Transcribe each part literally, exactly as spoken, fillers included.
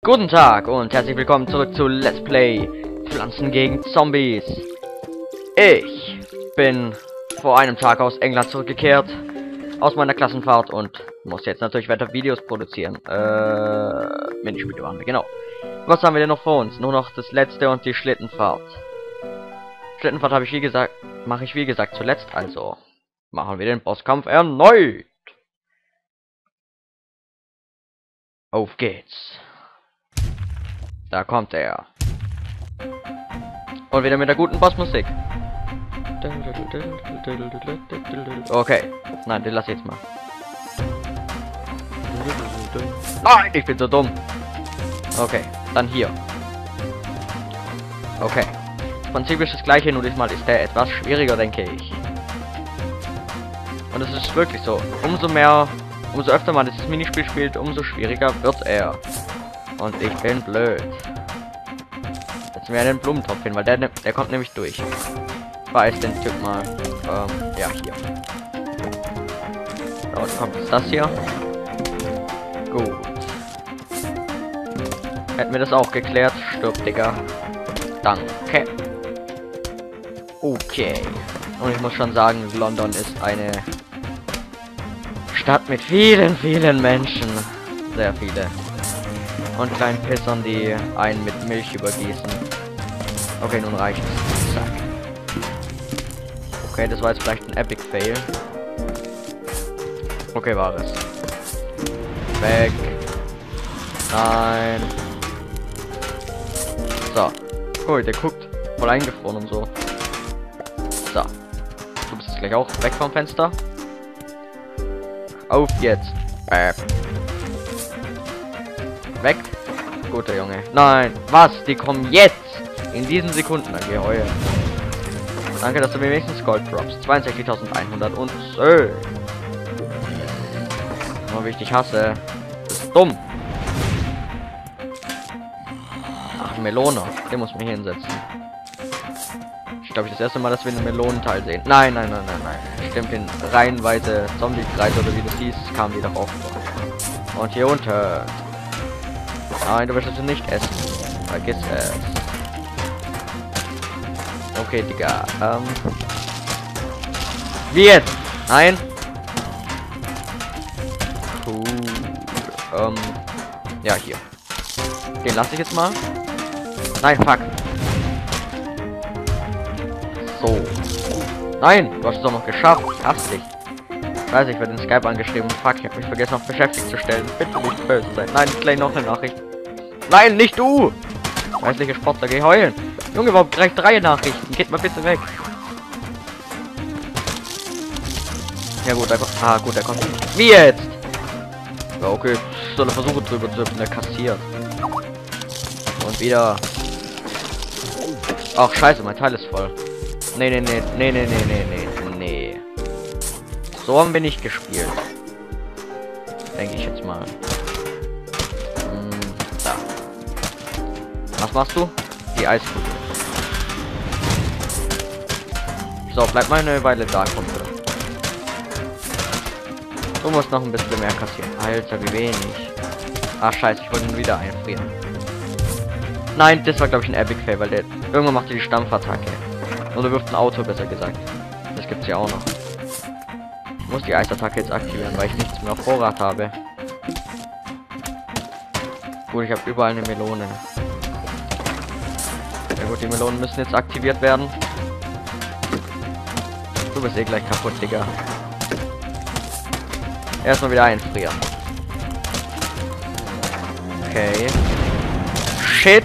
Guten Tag und herzlich willkommen zurück zu Let's Play Pflanzen gegen Zombies. Ich bin vor einem Tag aus England zurückgekehrt, aus meiner Klassenfahrt und muss jetzt natürlich weiter Videos produzieren. Äh, Minispiele machen wir, genau. Was haben wir denn noch vor uns? Nur noch das letzte und die Schlittenfahrt. Schlittenfahrt habe ich wie gesagt, mache ich wie gesagt zuletzt, also machen wir den Bosskampf erneut. Auf geht's. Da kommt er. Und wieder mit der guten Bossmusik. Okay. Nein, den lass ich jetzt mal. Nein, ich bin so dumm. Okay, dann hier. Okay. Das Prinzip ist das gleiche, nur diesmal ist der etwas schwieriger, denke ich. Und es ist wirklich so. Umso mehr, umso öfter man dieses Minispiel spielt, umso schwieriger wird er. Und ich bin blöd. Jetzt mir einen Blumentopf hin, weil der, der kommt nämlich durch. Ich weiß den Typ mal. Ähm, ja, hier. So, jetzt kommt jetzt das hier. Gut. Hätten wir das auch geklärt. Stirb, Digga. Danke. Okay. Und ich muss schon sagen, London ist eine Stadt mit vielen, vielen Menschen. Sehr viele. Und kleinen Pissern, die einen mit Milch übergießen. Okay, nun reicht es. Zack. Okay, das war jetzt vielleicht ein Epic Fail. Okay, war es. Weg. Nein. So. Cool, der guckt voll eingefroren und so. So. Du bist jetzt gleich auch weg vom Fenster. Auf jetzt. Äh. Weg. Guter Junge. Nein. Was? Die kommen jetzt. In diesen Sekunden. Dann geh heuer. Danke, dass du mir wenigstens Gold droppst. zweiundsechzigtausendeinhundertzehn. Nur wie ich dich hasse. Das ist dumm. Ach, Melone. Den muss man hier hinsetzen. Ich glaube, das erste Mal, dass wir einen Melonenteil sehen. Nein, nein, nein, nein, nein. Stimmt, in reihenweise Zombie-Kreis oder wie das hieß, kamen die doch auch vor. Und hier unten. Nein, du wirst es nicht essen. Vergiss es. Okay, Digga. Ähm. Wie jetzt? Nein. Cool. Ähm. Ja, hier. Den lasse ich jetzt mal. Nein, fuck. So. Nein, du hast es doch noch geschafft. Ich hasse dich. Ich weiß, ich werde in Skype angeschrieben. Fuck, ich habe mich vergessen, auf beschäftigt zu stellen. Bitte nicht böse sein. Nein, gleich noch eine Nachricht. Nein, nicht du! Weißliche Sportler, geh heulen. Junge, warum gleich drei Nachrichten? Geht mal bitte weg. Ja gut, er kommt. Ah gut, er kommt. Wie jetzt? Ja, okay. Soll er versuchen drüber zu hüpfen, er kassiert. Und wieder. Ach scheiße, mein Teil ist voll. Nee, nee, nee, nee, nee, nee, nee, nee, nee. So haben wir nicht gespielt. Denke ich jetzt mal. Hm, da. Was machst du? Die Eiskugel. So, bleib mal eine Weile da, Kumpel. Du musst noch ein bisschen mehr kassieren. Alter, wie wenig. Ach scheiße, ich wollte ihn wieder einfrieren. Nein, das war glaube ich ein Epic Fail, weil der irgendwann macht die Stampfattacke. Oder wirft ein Auto, besser gesagt. Das gibt's ja auch noch. Ich muss die Eisattacke jetzt aktivieren, weil ich nichts mehr auf Vorrat habe. Gut, ich habe überall eine Melone. Ja gut, die Melonen müssen jetzt aktiviert werden. Du bist eh gleich kaputt, Digga. Erstmal wieder einfrieren. Okay. Shit.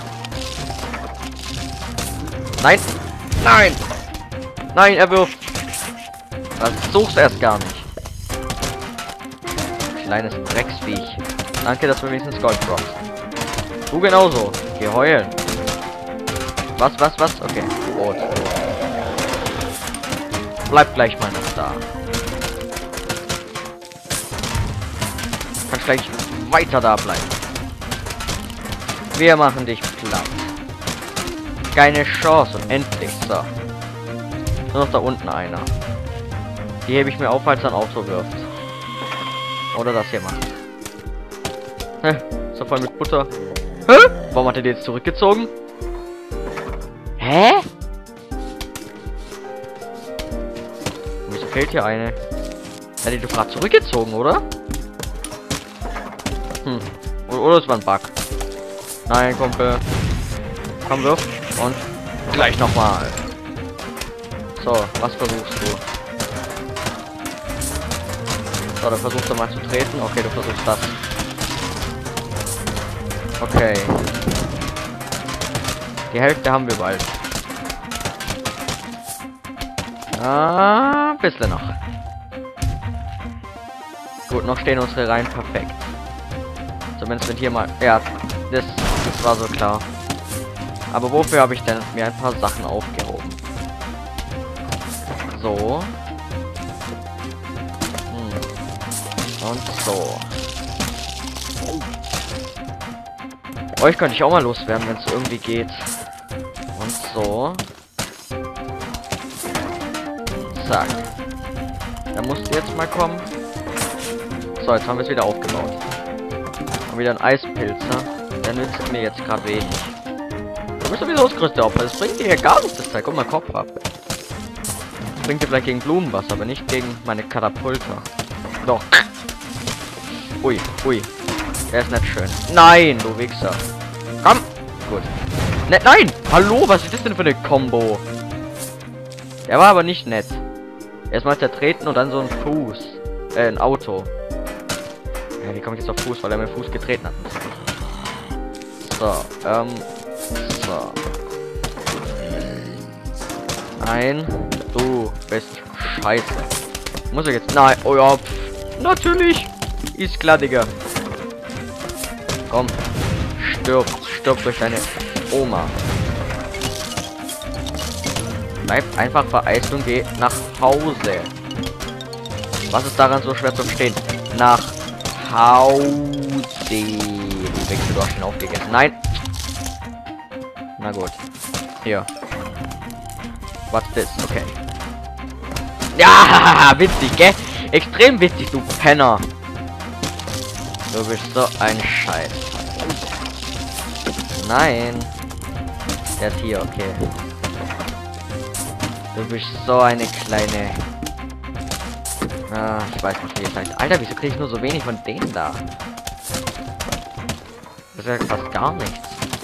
Nein. Nein. Nein, er wirft. Versuch's erst gar nicht. Kleines Drecksviech. Danke, dass du wenigstens Gold droppst. Du genauso. Geh heulen. Was, was, was? Okay. Rot. Bleib gleich mal noch da. Kannst gleich weiter da bleiben. Wir machen dich platt. Keine Chance und endlich. So. Nur noch da unten einer. Die hebe ich mir auf, falls ein Auto wirft. Oder das hier macht. Toaster voll mit Butter. Hä? Warum hat er die jetzt zurückgezogen? Hä? Wieso fehlt hier eine? Hat die doch gerade zurückgezogen, oder? Hm. Oder, oder es war ein Bug. Nein, Kumpel. Komm, wirf. Und gleich nochmal. So, was versuchst du? So, dann versuchst du mal zu treten. Okay, du versuchst das. Okay. Die Hälfte haben wir bald. Ah, ein bisschen noch. Gut, noch stehen unsere Reihen perfekt. Zumindest wenn hier mal... Ja, das, das war so klar. Aber wofür habe ich denn mir ein paar Sachen aufgehoben? So. Hm. Und so. Euch könnte ich auch mal loswerden, wenn es irgendwie geht. Und so. Zack. Da musst du jetzt mal kommen. So, jetzt haben wir es wieder aufgebaut. Und wieder ein Eispilzer. Der nützt mir jetzt gerade wenig. Du bist sowieso das größte Opfer. Das bringt dir hier gar nichts, das Zeug. Guck mal, Kopf ab. Das bringt dir vielleicht gegen Blumen was, aber nicht gegen meine Katapulte. Doch. Ui, ui. Der ist nicht schön. Nein, du Wichser. Komm. Gut. Ne, nein! Hallo, was ist das denn für eine Combo? Der war aber nicht nett. Erstmal zertreten und dann so ein Fuß. Äh, ein Auto. Ja, wie komme ich jetzt auf Fuß, weil er mir Fuß getreten hat. So, ähm. So. Nein, du bist scheiße. Muss ich jetzt. Nein, oh ja. Pff, natürlich. Ist klar, Digga. Komm. Stirb. Stirb durch deine Oma. Bleib einfach vereist und geh nach Hause. Was ist daran so schwer zu verstehen? Nach Hause. Du Wechsel, du hast ihn aufgegessen. Nein. Na gut. Hier. What's this? Okay. Ja, witzig, gell? Extrem witzig, du Penner. Du bist so ein Scheiß. Nein. Der ist hier, okay. Du bist so eine kleine... Ah, ich weiß nicht, wie es heißt. Alter, wieso kriege ich nur so wenig von denen da? Das ist ja fast gar nichts.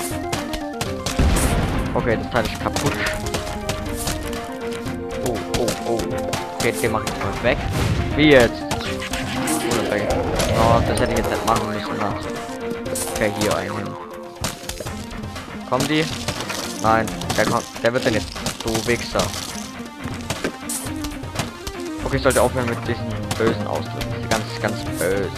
Okay, das Teil ist kaputt. Oh, oh, oh. Okay, den mache ich mal weg. Wie jetzt? Oh, das hätte ich jetzt nicht machen müssen. Na. Okay, hier einen hin. Kommen die? Nein, der kommt. Der wird denn jetzt. Du Wichser. Okay, ich sollte aufhören mit diesen bösen Ausdrücken. Ganz, ganz böse.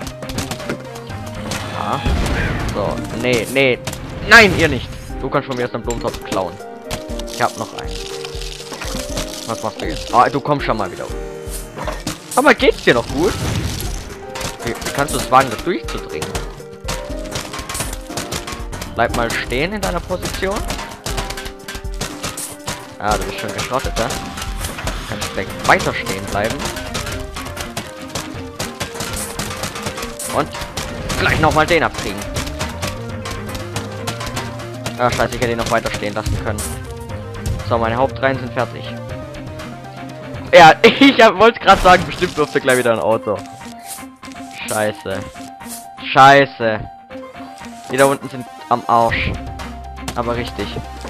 Ja. So, nee, nee. Nein, ihr nicht. Du kannst von mir erst einen Blumentopf klauen. Ich hab noch einen. Was machst du jetzt? Ah, du kommst schon mal wieder. Aber geht's dir noch gut? Wie, wie kannst du es wagen, das durchzudringen? Bleib mal stehen in deiner Position. Ah, du bist schon geschrottet, ja? Kannst du direkt weiter stehen bleiben. Und gleich nochmal den abkriegen. Ah, scheiße, ich hätte ihn noch weiter stehen lassen können. So, meine Hauptreihen sind fertig. Ja, ich wollte gerade sagen, bestimmt wirft er gleich wieder ein Auto. Scheiße. Scheiße. Die da unten sind am Arsch. Aber richtig.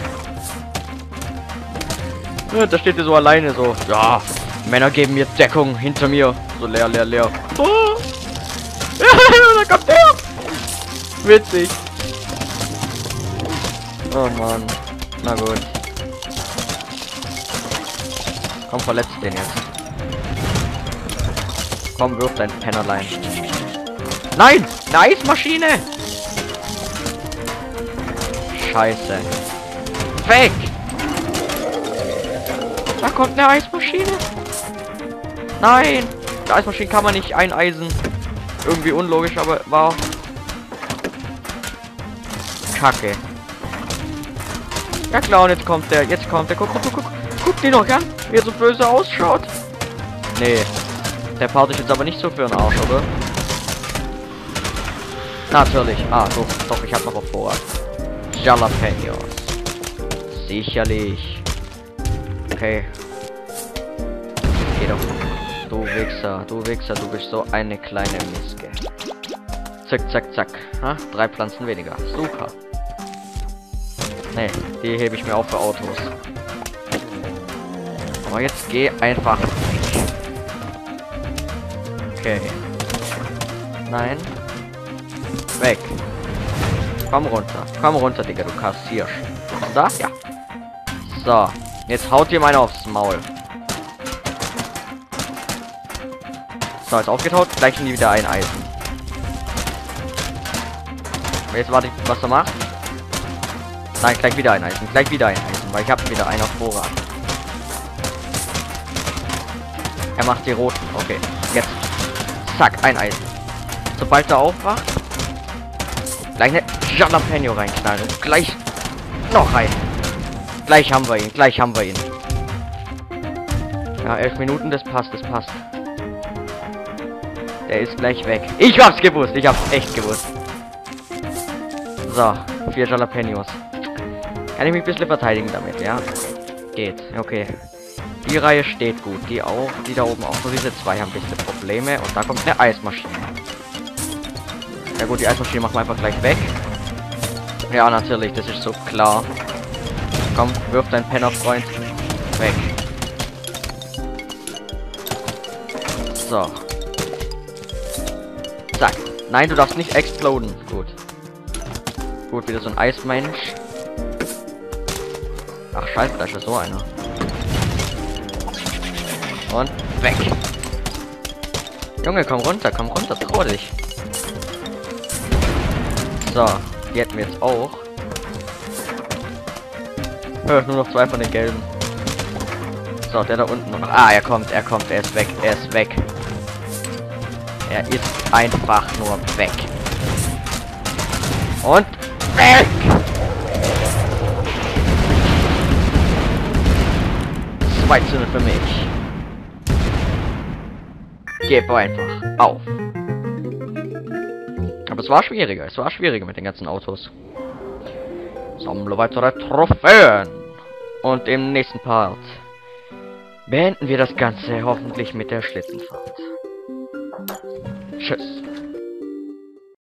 Ja, da steht er so alleine so. Ja, Männer geben mir Deckung hinter mir. So leer, leer, leer. Oh. Ja, da kommt der. Witzig. Oh Mann. Na gut. Komm, verletzt den jetzt. Komm, wirf dein Pennerlein. Nein! Eine Eismaschine! Scheiße. Weg! Da kommt eine Eismaschine. Nein! Die Eismaschine kann man nicht eineisen. Irgendwie unlogisch, aber war... Kacke. Ja klar, und jetzt kommt der. Jetzt kommt der. Guck, guck, guck, guck. Guck die noch an, wie er so böse ausschaut. Nee. Der Part ist jetzt aber nicht so für einen Arsch, oder? Natürlich. Ah, doch, doch, ich habe noch auf Vorrat. Jalapenos. Sicherlich. Okay. Geh doch. Du Wichser, du Wichser, du bist so eine kleine Miske. Zack, zack, zack. Ha? Drei Pflanzen weniger. Super. Ne, die hebe ich mir auf für Autos. Aber jetzt geh einfach weg. Okay. Nein. Weg. Komm runter. Komm runter, Digga, du kassierst. Da? Ja. So. Jetzt haut dir meine aufs Maul. So, ist aufgetaut. Gleich nie wieder ein Eisen. Jetzt warte ich, was er macht. Nein, gleich wieder ein Eisen. Gleich wieder ein Eisen, weil ich habe wieder einen auf Vorrat. Er macht die roten. Okay. Jetzt. Zack, ein Eisen. Sobald er aufwacht, gleich eine Jalapeno reinknallen. Und gleich noch ein. Gleich haben wir ihn. Gleich haben wir ihn. Ja, elf Minuten, das passt, das passt. Der ist gleich weg. Ich hab's gewusst. Ich hab's echt gewusst. So, vier Jalapenos. Kann ich mich ein bisschen verteidigen damit, ja? Geht, okay. Die Reihe steht gut, die auch, die da oben auch. Nur diese zwei haben ein bisschen Probleme. Und da kommt eine Eismaschine. Ja gut, die Eismaschine machen wir einfach gleich weg. Ja, natürlich, das ist so klar. Komm, wirf dein Penner-Freund weg. So. Zack. Nein, du darfst nicht exploden. Gut. Gut, wieder so ein Eismensch. Ach scheiße, da ist ja so einer. Und weg. Junge, komm runter, komm runter, trau dich. So, die hätten wir jetzt auch. Hör, nur noch zwei von den gelben. So, der da unten noch. Ah, er kommt, er kommt, er ist weg, er ist weg. Er ist einfach nur weg. Und weg! zwei zu null für mich. Gib einfach auf. Aber es war schwieriger. Es war schwieriger mit den ganzen Autos. Sammle weitere Trophäen. Und im nächsten Part beenden wir das Ganze hoffentlich mit der Schlittenfahrt. Tschüss.